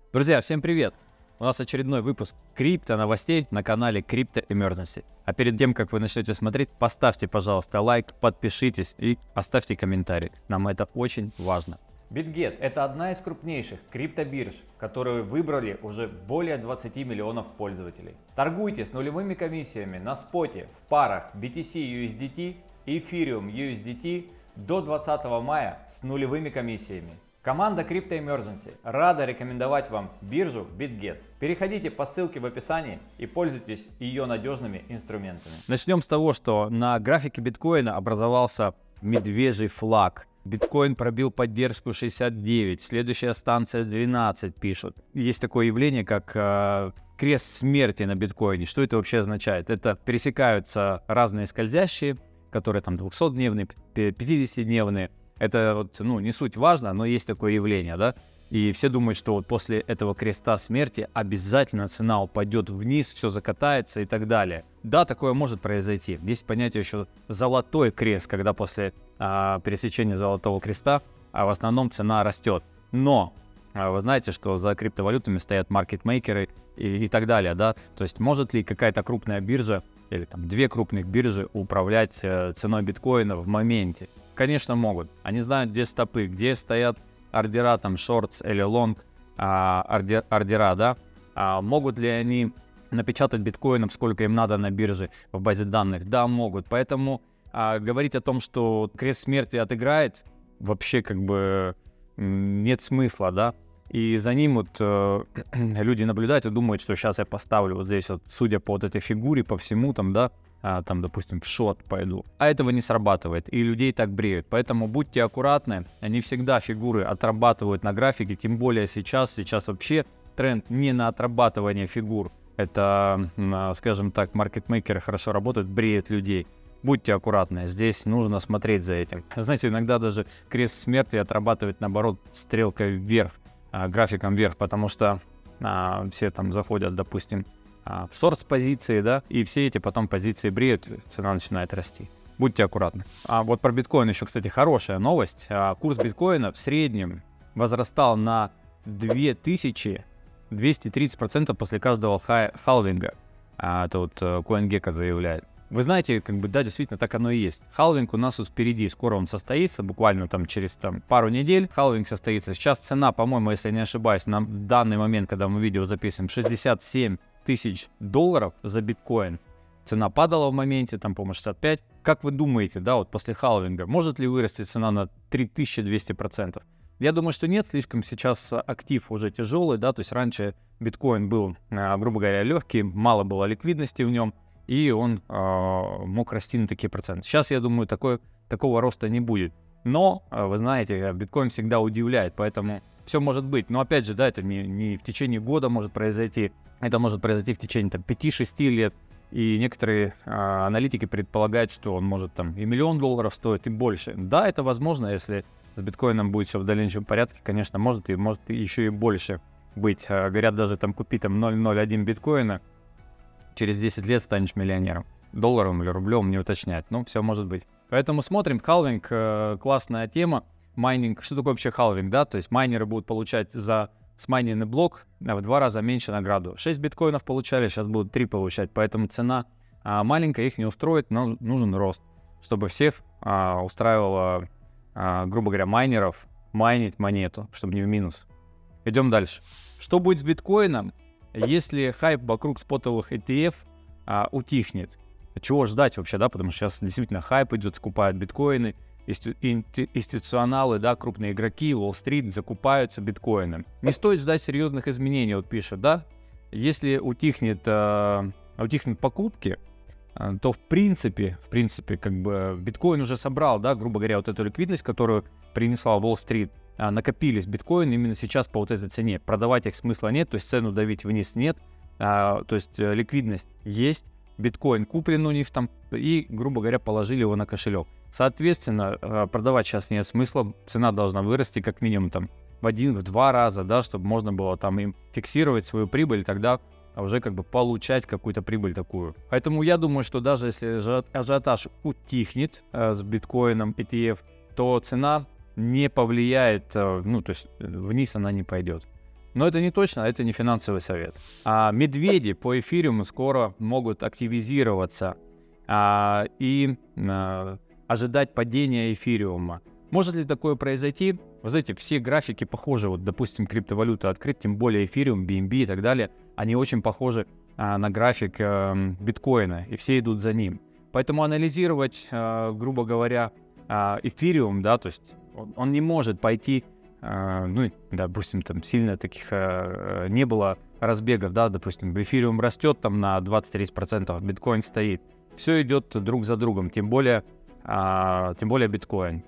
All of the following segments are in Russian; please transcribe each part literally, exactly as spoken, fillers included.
Друзья, всем привет! У нас очередной выпуск крипто новостей на канале Crypto Emergency. А перед тем, как вы начнете смотреть, поставьте, пожалуйста, лайк, подпишитесь и оставьте комментарий. Нам это очень важно. BitGet – это одна из крупнейших криптобирж, которую выбрали уже более двадцати миллионов пользователей. Торгуйте с нулевыми комиссиями на споте в парах би ти си ю эс ди ти и Ethereum ю эс ди ти до двадцатого мая с нулевыми комиссиями. Команда Crypto Emergency рада рекомендовать вам биржу BitGet. Переходите по ссылке в описании и пользуйтесь ее надежными инструментами. Начнем с того, что на графике биткоина образовался медвежий флаг. Биткоин пробил поддержку шестьдесят девять, следующая станция двенадцать пишут. Есть такое явление, как э, крест смерти на биткоине. Что это вообще означает? Это пересекаются разные скользящие, которые там двухсотдневные, пятидесятидневные. Это вот, ну, не суть важно, но есть такое явление, да? И все думают, что вот после этого креста смерти обязательно цена упадет вниз, все закатается и так далее. Да, такое может произойти. Есть понятие еще золотой крест, когда после а, пересечения золотого креста а, в основном цена растет. Но а, вы знаете, что за криптовалютами стоят маркетмейкеры и, и так далее, да? То есть может ли какая-то крупная биржа или там две крупных биржи управлять э, ценой биткоина в моменте? Конечно, могут. Они знают, где стопы, где стоят ордера, там, шортс или лонг а, ордер, ордера, да. А, могут ли они напечатать биткоинов, сколько им надо на бирже в базе данных? Да, могут. Поэтому а, говорить о том, что крест смерти отыграет, вообще как бы нет смысла, да. И за ним вот э, люди наблюдают и думают, что сейчас я поставлю вот здесь вот, судя по вот этой фигуре, по всему там, да, а, там, допустим, в шот пойду. А этого не срабатывает, и людей так бреют. Поэтому будьте аккуратны, не всегда фигуры отрабатывают на графике, тем более сейчас, сейчас вообще тренд не на отрабатывание фигур. Это, скажем так, маркетмейкеры хорошо работают, бреют людей. Будьте аккуратны, здесь нужно смотреть за этим. Знаете, иногда даже крест смерти отрабатывает, наоборот, стрелкой вверх, графиком вверх, потому что а, все там заходят, допустим, а, в сорс позиции, да, и все эти потом позиции бреют, цена начинает расти. Будьте аккуратны. А вот про биткоин еще, кстати, хорошая новость. А, курс биткоина в среднем возрастал на две тысячи двести тридцать процентов после каждого хай халвинга. А, это вот CoinGecko заявляет. Вы знаете, как бы, да, действительно, так оно и есть. Халвинг у нас тут впереди, скоро он состоится, буквально там через там, пару недель халвинг состоится. Сейчас цена, по-моему, если я не ошибаюсь, на данный момент, когда мы видео записываем, шестьдесят семь тысяч долларов за биткоин. Цена падала в моменте, там, по-моему, шестьдесят пять. Как вы думаете, да, вот после халвинга, может ли вырасти цена на три тысячи двести процентов? Я думаю, что нет, слишком сейчас актив уже тяжелый, да, то есть раньше биткоин был, грубо говоря, легкий, мало было ликвидности в нем, и он э, мог расти на такие проценты. Сейчас, я думаю, такой, такого роста не будет. Но, э, вы знаете, биткоин всегда удивляет, поэтому все может быть. Но опять же, да, это не, не в течение года может произойти, это может произойти в течение там, пяти-шести лет. И некоторые э, аналитики предполагают, что он может там и миллион долларов стоить, и больше. Да, это возможно, если с биткоином будет все в дальнейшем порядке, конечно, может и может еще и больше быть. Э, говорят, даже там купи там ноль целых ноль один биткоина, через десять лет станешь миллионером. Долларом или рублем не уточняют, но все может быть. Поэтому смотрим. Халвинг э, классная тема. Майнинг. Что такое вообще халвинг, да? То есть майнеры будут получать за смайненный блок в два раза меньше награду. шесть биткоинов получали, сейчас будут три получать. Поэтому цена а, маленькая, их не устроит, но нужен рост, чтобы всех а, устраивало, а, грубо говоря, майнеров майнить монету, чтобы не в минус. Идем дальше. Что будет с биткоином, если хайп вокруг спотовых и ти эф а, утихнет? Чего ждать вообще, да? Потому что сейчас действительно хайп идет, скупают биткоины, институционалы, да, крупные игроки, Уолл-стрит закупаются биткоином. Не стоит ждать серьезных изменений, вот пишет, да? Если утихнет, а, утихнет покупки, а, то в принципе, в принципе, как бы биткоин уже собрал, да, грубо говоря, вот эту ликвидность, которую принесла Уолл-стрит. Накопились биткоины именно сейчас по вот этой цене. Продавать их смысла нет, то есть цену давить вниз нет, а, то есть э, ликвидность есть, биткоин куплен у них там и, грубо говоря, положили его на кошелек. Соответственно, э, продавать сейчас нет смысла, цена должна вырасти как минимум там в один, в два раза, да, чтобы можно было там им фиксировать свою прибыль, тогда уже как бы получать какую-то прибыль такую. Поэтому я думаю, что даже если ажиотаж утихнет э, с биткоином и ти эф, то цена не повлияет, ну, то есть вниз она не пойдет. Но это не точно, это не финансовый совет. А медведи по эфириуму скоро могут активизироваться а, и а, ожидать падения эфириума. Может ли такое произойти? Вы знаете, все графики похожи, вот, допустим, криптовалюты открыть, тем более эфириум, би эм би и так далее, они очень похожи а, на график а, биткоина, и все идут за ним. Поэтому анализировать, а, грубо говоря, а, эфириум, да, то есть он, он не может пойти, а, ну, допустим, там сильно таких а, не было разбегов, да, допустим, эфириум растет там на двадцать-тридцать процентов, биткоин стоит. Все идет друг за другом, тем более, а, тем более биткоин.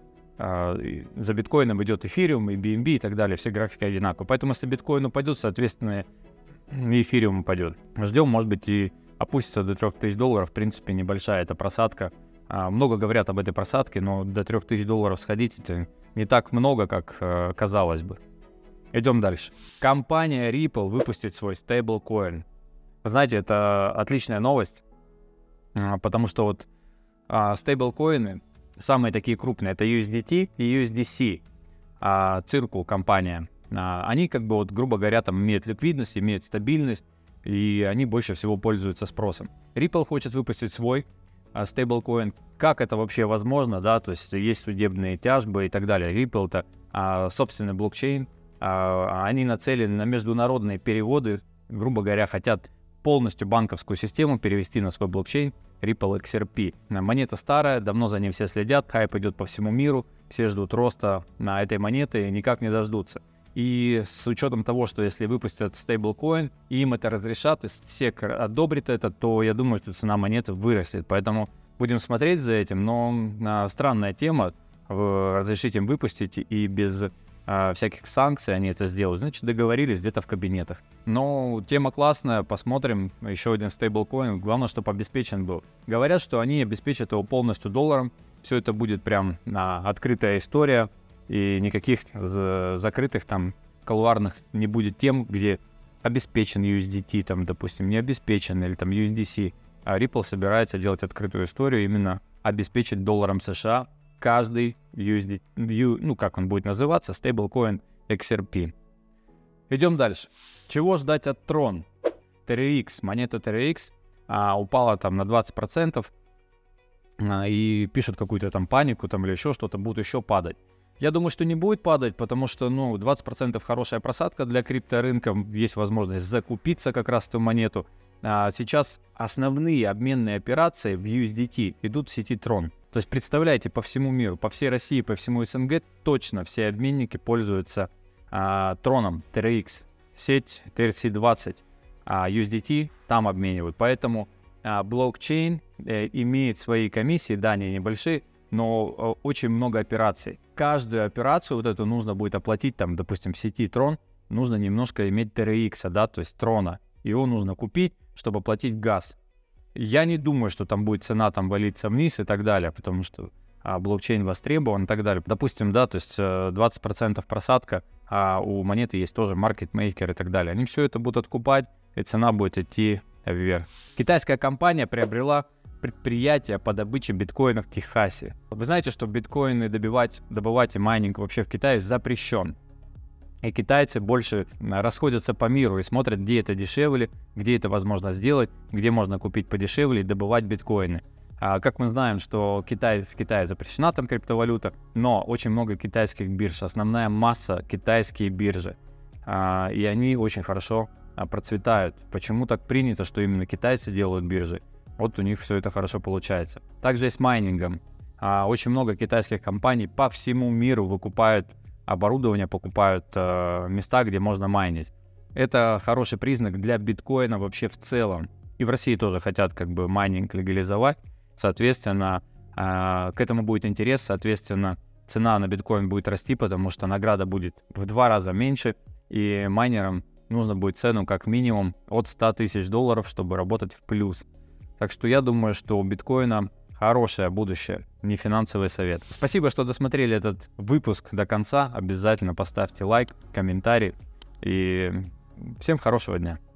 За биткоином идет эфириум и би эм би и так далее, все графики одинаковые. Поэтому если биткоин упадет, соответственно, и эфириум упадет. Ждем, может быть, и опустится до трёх тысяч долларов. В принципе, небольшая эта просадка. Много говорят об этой просадке, но до трёх тысяч долларов сходить это не так много, как казалось бы. Идем дальше. Компания Ripple выпустит свой стейблкоин. Вы знаете, это отличная новость, потому что вот стейблкоины самые такие крупные — это ю эс ди ти и ю эс ди си, а, Circle компания. А, они как бы, вот, грубо говоря, там имеют ликвидность, имеют стабильность, и они больше всего пользуются спросом. Ripple хочет выпустить свой а, стейблкоин. Как это вообще возможно, да, то есть есть судебные тяжбы и так далее. Ripple — это а, собственный блокчейн, а, они нацелены на международные переводы, грубо говоря, хотят полностью банковскую систему перевести на свой блокчейн Ripple икс ар пи. Монета старая, давно за ней все следят, хайп идет по всему миру, все ждут роста на этой монете и никак не дождутся. И с учетом того, что если выпустят стейблкоин, и им это разрешат, и сек одобрит это, то я думаю, что цена монеты вырастет. Поэтому будем смотреть за этим, но а, странная тема, разрешить им выпустить и без а, всяких санкций они это сделают. Значит, договорились где-то в кабинетах. Но тема классная, посмотрим. Еще один стейблкоин, главное, чтобы обеспечен был. Говорят, что они обеспечат его полностью долларом. Все это будет прям а, открытая история, и никаких за- закрытых там колуарных не будет тем, где обеспечен ю эс ди ти, там, допустим, не обеспечен, или там ю эс ди си. А Ripple собирается делать открытую историю, именно обеспечить долларом США каждый ю эс ди ти, ну как он будет называться, стейблкоин икс ар пи. Идем дальше. Чего ждать от Tron? ти ар икс, монета ти ар икс а, упала там на двадцать процентов а, и пишут какую-то там панику там или еще что-то, будут еще падать. Я думаю, что не будет падать, потому что, ну, двадцать процентов хорошая просадка для крипторынка, есть возможность закупиться как раз эту монету. А сейчас основные обменные операции в ю эс ди ти идут в сети Tron. То есть, представляете, по всему миру, по всей России, по всему эс эн гэ точно все обменники пользуются а, Троном, ти ар икс, сеть ти эр си двадцать, а ю эс ди ти там обменивают. Поэтому а, блокчейн э, имеет свои комиссии, да, они небольшие, но э, очень много операций. Каждую операцию вот эту нужно будет оплатить, там, допустим, в сети Tron, нужно немножко иметь ти ар икс, да, то есть Трона. Его нужно купить, чтобы оплатить газ. Я не думаю, что там будет цена там валиться вниз и так далее, потому что а, блокчейн востребован и так далее. Допустим, да, то есть двадцать процентов просадка, а у монеты есть тоже маркетмейкер и так далее. Они все это будут откупать, и цена будет идти вверх. Китайская компания приобрела предприятие по добыче биткоина в Техасе. Вы знаете, что биткоины добывать, добывать и майнинг вообще в Китае запрещен. И китайцы больше расходятся по миру и смотрят, где это дешевле, где это возможно сделать, где можно купить подешевле и добывать биткоины. А как мы знаем, что Китай, в Китае запрещена там криптовалюта, но очень много китайских бирж, основная масса китайские биржи. А, и они очень хорошо а, процветают. Почему так принято, что именно китайцы делают биржи? Вот у них все это хорошо получается. Также и с майнингом. А, очень много китайских компаний по всему миру выкупают оборудование, покупают э, места, где можно майнить. Это хороший признак для биткоина вообще в целом. И в России тоже хотят как бы майнинг легализовать. Соответственно, э, к этому будет интерес. Соответственно, цена на биткоин будет расти, потому что награда будет в два раза меньше. И майнерам нужно будет цену как минимум от ста тысяч долларов, чтобы работать в плюс. Так что я думаю, что у биткоина хорошее будущее, не финансовый совет. Спасибо, что досмотрели этот выпуск до конца. Обязательно поставьте лайк, комментарий. И всем хорошего дня.